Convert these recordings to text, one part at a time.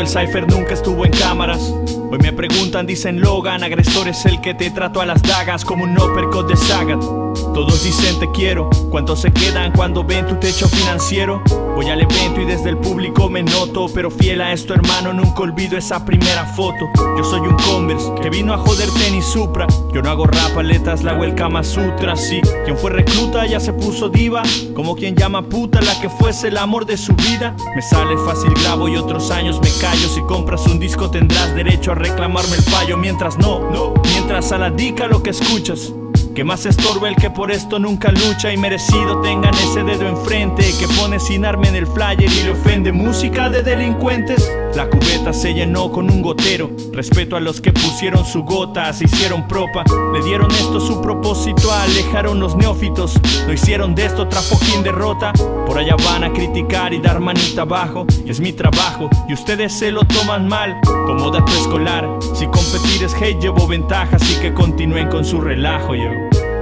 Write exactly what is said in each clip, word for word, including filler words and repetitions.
el cipher nunca estuvo en cámaras. Hoy me preguntan, dicen Logan, agresor es el que te trató a las dagas como un uppercut de Sagat. Todos dicen te quiero, ¿cuántos se quedan cuando ven tu techo financiero? Voy al evento y desde el público me noto, pero fiel a esto hermano nunca olvido esa primera foto. Yo soy un Converse que vino a joder tenis Supra. Yo no hago rap, aletas, la hago el Kama Sutra, sí. Quien fue recluta ya se puso diva, como quien llama puta la que fuese el amor de su vida. Me sale fácil, grabo y otros años me callo. Si compras un disco tendrás derecho a reclamarme el fallo. Mientras no, no, mientras a la dica lo que escuchas, que más estorba el que por esto nunca lucha. Y merecido tengan ese dedo enfrente que pone sin arma en el flyer y le ofende. Música de delincuentes. La cubeta se llenó con un gotero. Respeto a los que pusieron su gota, se hicieron propa. Le dieron esto su propósito, alejaron los neófitos. No hicieron de esto trafojín derrota. Por allá van a criticar y dar manita abajo. Y es mi trabajo y ustedes se lo toman mal como dato escolar. Si competir es hate llevo ventaja, así que continúen con su relajo, yo.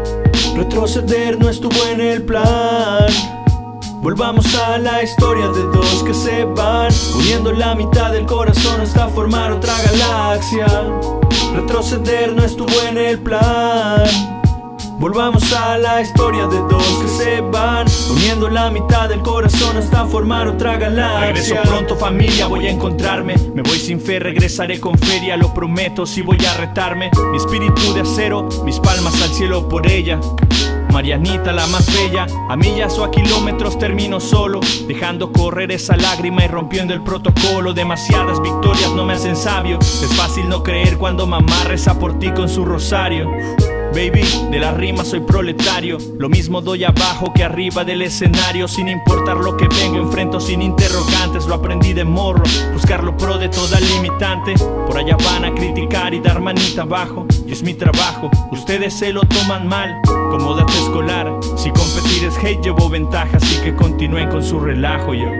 Retroceder no estuvo en el plan. Volvamos a la historia de dos que se van, uniendo la mitad del corazón hasta formar otra galaxia. Retroceder no estuvo en el plan. Volvamos a la historia de dos que se van, uniendo la mitad del corazón hasta formar otra galaxia. Regreso pronto familia, voy a encontrarme. Me voy sin fe, regresaré con feria, lo prometo si voy a retarme. Mi espíritu de acero, mis palmas al cielo por ella. Marianita la más bella, a millas o a kilómetros termino solo, dejando correr esa lágrima y rompiendo el protocolo. Demasiadas victorias no me hacen sabio, es fácil no creer cuando mamá reza por ti con su rosario. Baby, de la rima soy proletario, lo mismo doy abajo que arriba del escenario. Sin importar lo que vengo, enfrento sin interrogantes. Lo aprendí de morro, buscar lo pro de toda limitante. Por allá van a criticar y dar manita abajo, y es mi trabajo, ustedes se lo toman mal como dato escolar. Si competir es hate llevo ventaja, así que continúen con su relajo, yo.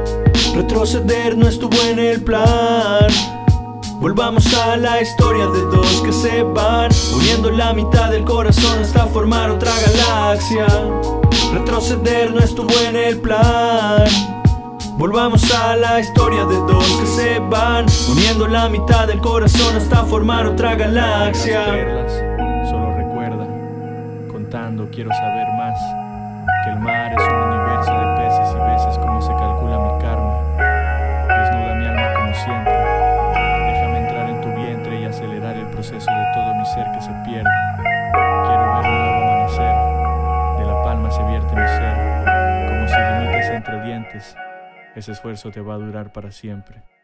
Retroceder no estuvo en el plan. Volvamos a la historia de dos que se van, uniendo la mitad del corazón hasta formar otra galaxia. Retroceder no estuvo en el plan. Volvamos a la historia de dos que se van, uniendo la mitad del corazón hasta formar otra galaxia. Las perlas, solo recuerda, contando quiero saber más, que el mar es un universo de peces y veces como se calcula mi karma. Desnuda mi alma como siempre, acelerar el proceso de todo mi ser que se pierde. Quiero ver un nuevo amanecer, de la palma se vierte mi ser, como si limites entre dientes, ese esfuerzo te va a durar para siempre.